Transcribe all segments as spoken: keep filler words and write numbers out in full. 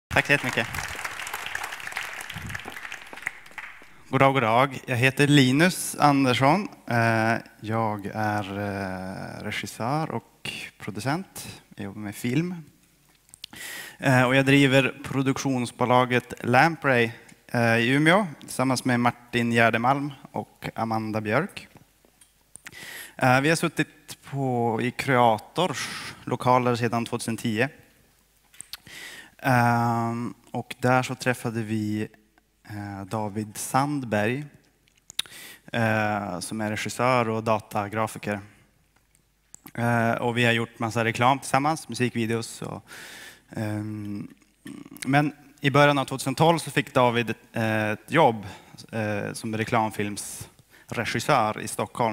Tack så jättemycket. God dag, god dag. Jag heter Linus Andersson. Jag är regissör och producent. Jag jobbar med film. Och jag driver produktionsbolaget Lamprey i Umeå tillsammans med Martin Gärdemalm och Amanda Björk. Vi har suttit på, i Kreators lokaler sedan tjugohundratio. Um, och där så träffade vi uh, David Sandberg uh, som är regissör och datagrafiker. Uh, och vi har gjort massa reklam tillsammans, musikvideos. Och, um, men i början av tjugotolv så fick David ett, ett jobb uh, som reklamfilmsregissör i Stockholm.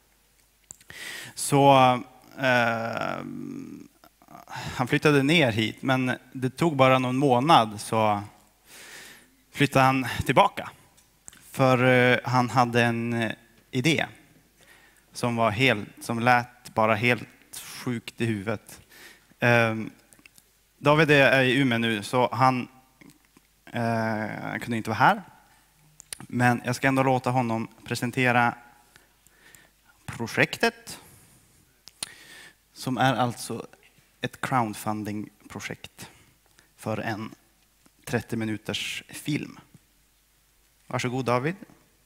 Så uh, han flyttade ner hit, men det tog bara någon månad så flyttade han tillbaka. För han hade en idé som var helt, som lät bara helt sjukt i huvudet. David är i Umeå nu, så han, han kunde inte vara här. Men jag ska ändå låta honom presentera projektet, som är alltså ett crowdfunding-projekt för en trettio minuters film. Varsågod David.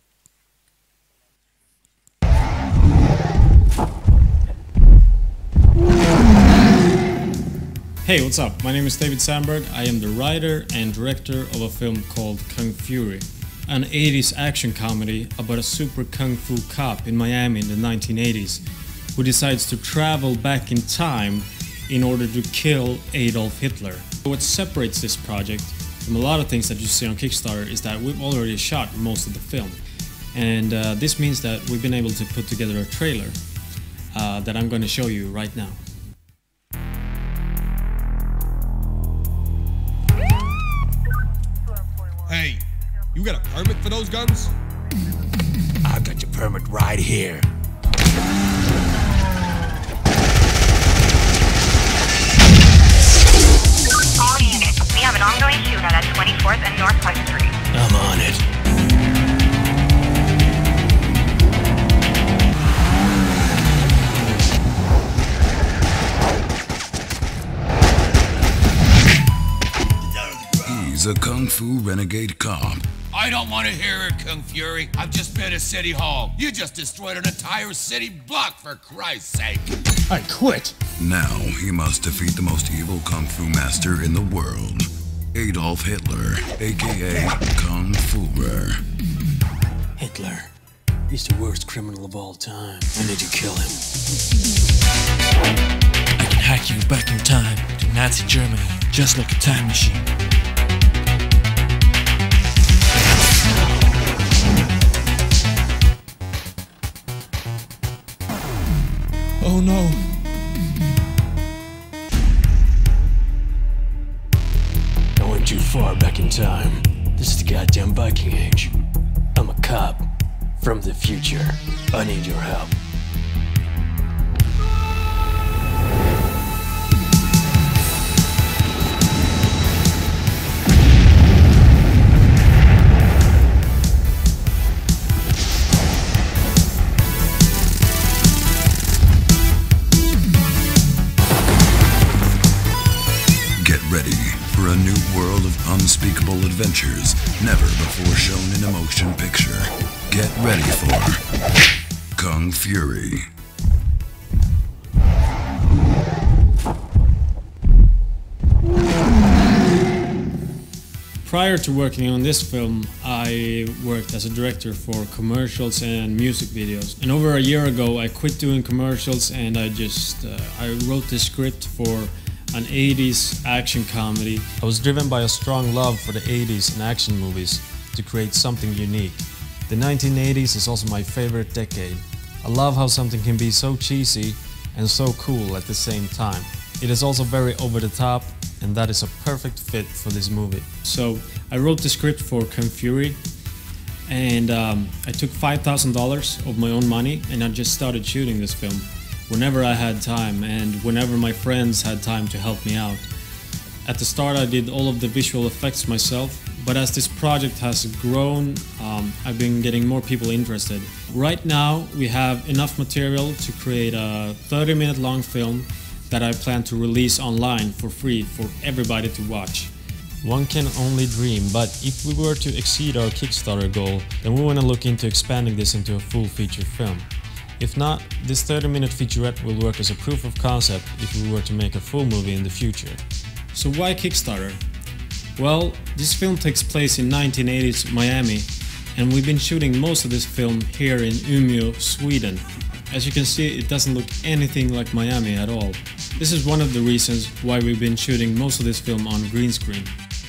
Hey, what's up? My name is David Sandberg. I am the writer and director of a film called Kung Fury, an eighties action comedy about a super kung fu cop in Miami in the nineteen eighties who decides to travel back in time in order to kill Adolf Hitler. What separates this project from a lot of things that you see on Kickstarter is that we've already shot most of the film. And uh, this means that we've been able to put together a trailer uh, that I'm going to show you right now. Hey, you got a permit for those guns? I've got your permit right here. We have an ongoing shootout at twenty-fourth and Northwest Street. I'm on it. He's a kung fu renegade cop. I don't want to hear it, Kung Fury. I've just been at City Hall. You just destroyed an entire city block, for Christ's sake. I quit. Now he must defeat the most evil kung fu master in the world, Adolf Hitler, aka Kung Fuhrer. Hitler. He's the worst criminal of all time. I need to kill him. I can hack you back in time to Nazi Germany, just like a time machine. Oh no! I went too far back in time. This is the goddamn Viking Age. I'm a cop from the future. I need your help. For a new world of unspeakable adventures, never before shown in a motion picture. Get ready for Kung Fury. Prior to working on this film, I worked as a director for commercials and music videos. And over a year ago, I quit doing commercials and I just uh, I wrote the script for an eighties action comedy. I was driven by a strong love for the eighties and action movies to create something unique. The nineteen eighties is also my favorite decade. I love how something can be so cheesy and so cool at the same time. It is also very over the top, and that is a perfect fit for this movie. So I wrote the script for Kung Fury, and um, I took five thousand dollars of my own money and I just started shooting this film whenever I had time and whenever my friends had time to help me out. At the start I did all of the visual effects myself, but as this project has grown, um, I've been getting more people interested. Right now we have enough material to create a thirty minute long film that I plan to release online for free for everybody to watch. One can only dream, but if we were to exceed our Kickstarter goal, then we want to look into expanding this into a full feature film. If not, this thirty minute featurette will work as a proof of concept if we were to make a full movie in the future. So why Kickstarter? Well, this film takes place in nineteen eighties Miami, and we've been shooting most of this film here in Umeå, Sweden. As you can see, it doesn't look anything like Miami at all. This is one of the reasons why we've been shooting most of this film on green screen.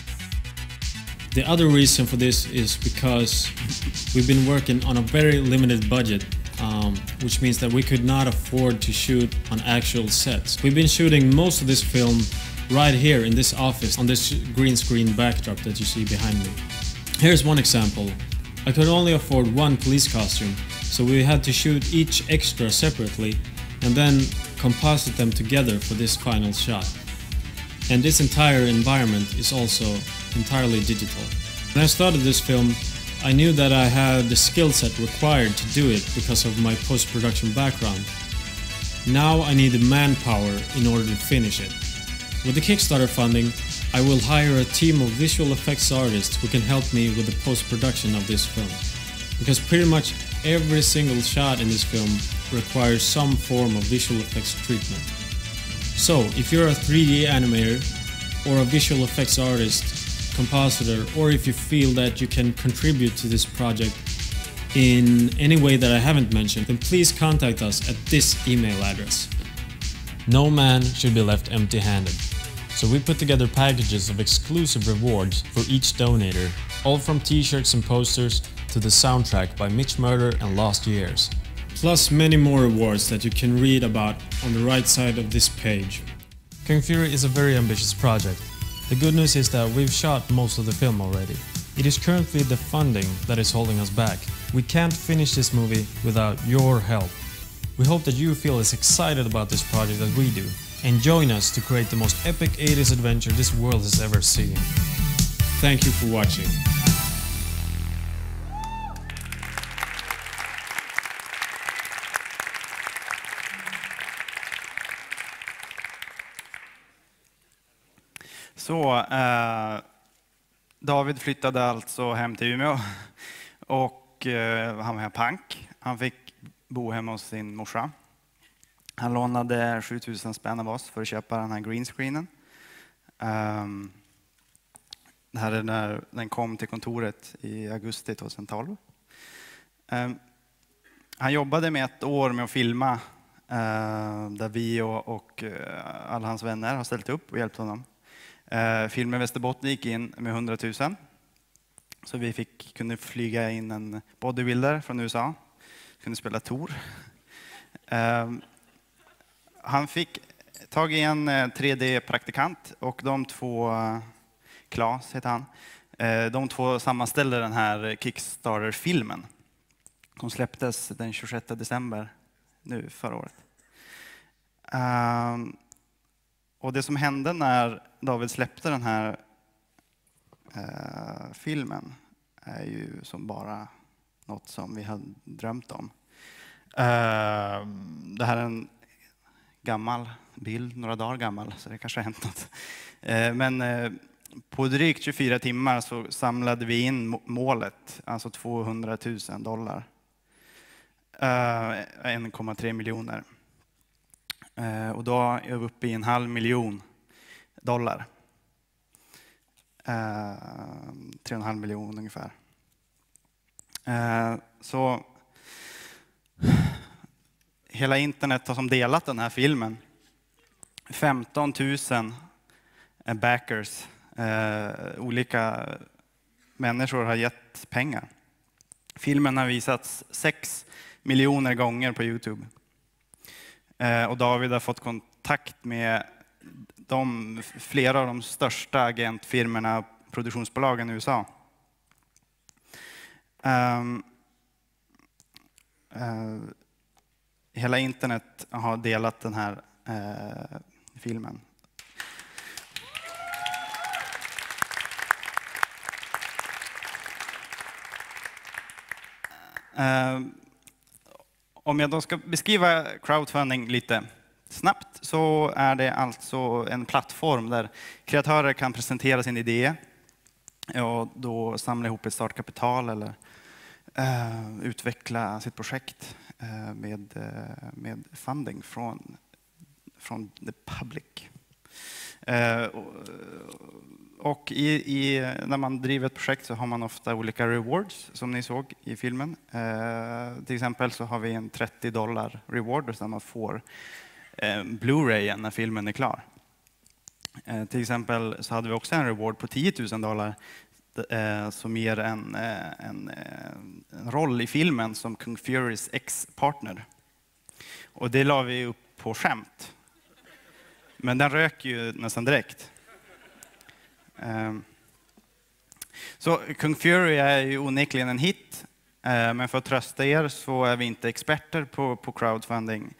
The other reason for this is because we've been working on a very limited budget, um, which means that we could not afford to shoot on actual sets. We've been shooting most of this film right here in this office on this green screen backdrop that you see behind me. Here's one example. I could only afford one police costume, so we had to shoot each extra separately and then composite them together for this final shot. And this entire environment is also entirely digital. When I started this film, I knew that I had the skill set required to do it because of my post-production background. Now I need the manpower in order to finish it. With the Kickstarter funding, I will hire a team of visual effects artists who can help me with the post-production of this film. Because pretty much every single shot in this film requires some form of visual effects treatment. So, if you're a three D animator, or a visual effects artist, compositor, or if you feel that you can contribute to this project in any way that I haven't mentioned, then please contact us at this email address. No man should be left empty-handed. So we put together packages of exclusive rewards for each donator, all from t-shirts and posters to the soundtrack by Mitch Murder and Lost Years. Plus many more rewards that you can read about on the right side of this page. Kung Fury is a very ambitious project. The good news is that we've shot most of the film already. It is currently the funding that is holding us back. We can't finish this movie without your help. We hope that you feel as excited about this project as we do, and join us to create the most epic eighties adventure this world has ever seen. Thank you for watching. Så, eh, David flyttade alltså hem till Umeå och eh, han var här pank. Han fick bo hemma hos sin morsa. Han lånade sjutusen spänn av oss för att köpa den här greenscreenen. Um, det här är när den kom till kontoret i augusti tjugohundratolv. Um, han jobbade med ett år med att filma uh, där vi och, och uh, alla hans vänner har ställt upp och hjälpt honom. Uh, filmen Västerbotten gick in med hundratusen. Så vi fick, kunde flyga in en bodybuilder från U S A. Kunde spela Tor. Um, han fick tag i en tre D-praktikant och de två, Klas heter han, de två sammanställde den här Kickstarter-filmen. De släpptes den tjugosjätte december nu förra året. Um, och det som hände när David släppte den här uh, filmen är ju som bara något som vi hade drömt om. Uh, det här är en gammal bild, några dagar gammal, så det kanske har hänt något. Uh, men uh, på drygt tjugofyra timmar så samlade vi in målet, alltså tvåhundratusen dollar. Uh, en komma tre miljoner. Uh, och då är vi uppe i en halv miljon dollar. Uh, tre och en halv miljon ungefär. Uh, så hela internet har som delat den här filmen. femton tusen backers. Uh, olika människor har gett pengar. Filmen har visats sex miljoner gånger på YouTube. Uh, och David har fått kontakt med de, flera av de största agentfirmorna, produktionsbolagen i U S A. Um, uh, hela internet har delat den här uh, filmen. Eh, om jag då ska beskriva crowdfunding lite snabbt så är det alltså en plattform där kreatörer kan presentera sin idé och då samla ihop ett startkapital eller eh, utveckla sitt projekt eh, med, eh, med funding från, från the public. Eh, och och i, i, när man driver ett projekt så har man ofta olika rewards som ni såg i filmen. Eh, till exempel så har vi en trettio dollar reward där man får eh, Blu-ray när filmen är klar. Eh, till exempel så hade vi också en reward på tio tusen dollar eh, som ger en, eh, en, en roll i filmen som Kung Furys ex-partner. Och det la vi upp på skämt. Men den rök ju nästan direkt. Så Kung Fury är ju onekligen en hit, men för att trösta er så är vi inte experter på, på crowdfunding.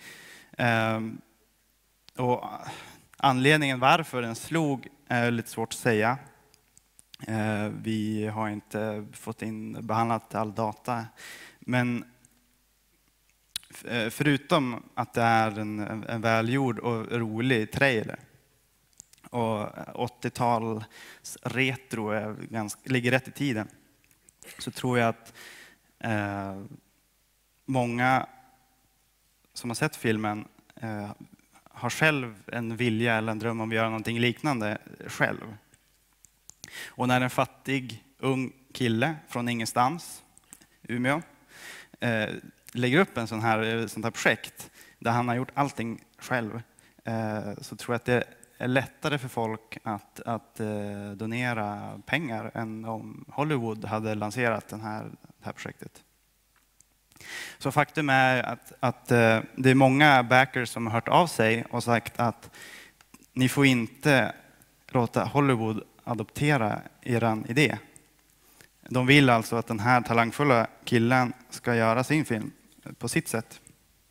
Och anledningen varför den slog är lite svårt att säga. Vi har inte fått in behandlat all data, men förutom att det är en, en välgjord och rolig trailer och åttio-tals retro är ganska, ligger rätt i tiden, så tror jag att eh, många som har sett filmen eh, har själv en vilja eller en dröm om att göra någonting liknande själv. Och när en fattig ung kille från ingenstans, Umeå, eh, lägger upp en sån här, sån här projekt där han har gjort allting själv, eh, så tror jag att det är lättare för folk att, att eh, donera pengar än om Hollywood hade lanserat den här, det här projektet. Så faktum är att, att eh, det är många backers som har hört av sig och sagt att ni får inte låta Hollywood adoptera eran idé. De vill alltså att den här talangfulla killen ska göra sin film på sitt sätt.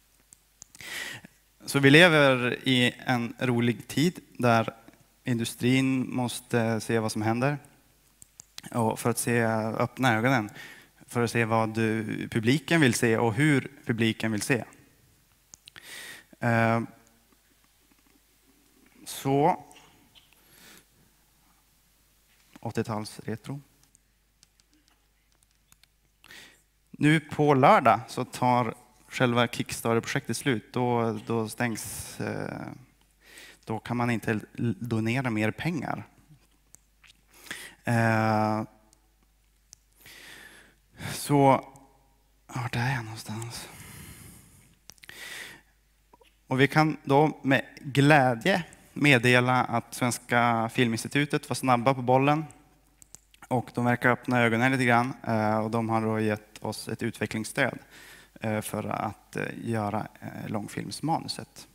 Så vi lever i en rolig tid där industrin måste se vad som händer och för att se, öppna ögonen för att se vad du, publiken vill se och hur publiken vill se. Eh, så åttio-tals retro. Nu på lördag så tar själva Kickstarter-projektet slut. Då, då stängs, eh, då kan man inte donera mer pengar. Eh, så, vart är jag någonstans? Och vi kan då med glädje meddela att Svenska Filminstitutet var snabba på bollen. Och de verkar öppna ögonen lite grann. Eh, och de har då gett oss ett utvecklingsstöd för att göra långfilmsmanuset.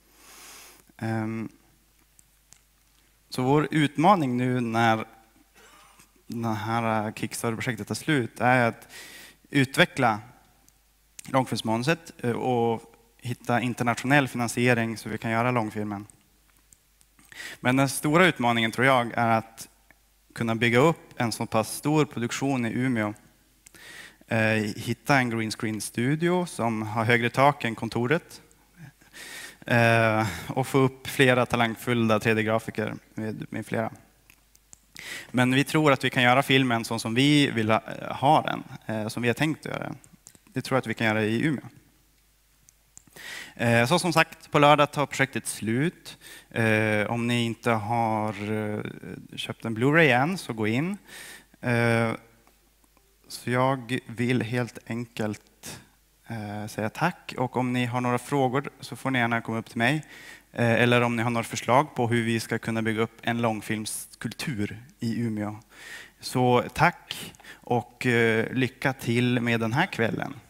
Så vår utmaning nu när det här Kickstarter-projektet tar slut är att utveckla långfilmsmanuset och hitta internationell finansiering så vi kan göra långfilmen. Men den stora utmaningen tror jag är att kunna bygga upp en så pass stor produktion i Umeå. Eh, hitta en green screen studio som har högre tak än kontoret. Eh, och få upp flera talangfulla tre D-grafiker med, med flera. Men vi tror att vi kan göra filmen så som vi vill ha, ha den, eh, som vi har tänkt göra den. Det tror jag att vi kan göra i Umeå. Eh, så som sagt, på lördag tar projektet slut. Eh, om ni inte har eh, köpt en Blu-ray än så gå in. Eh, Så jag vill helt enkelt eh, säga tack. Och om ni har några frågor så får ni gärna komma upp till mig. Eh, eller om ni har några förslag på hur vi ska kunna bygga upp en långfilmskultur i Umeå. Så tack och eh, lycka till med den här kvällen.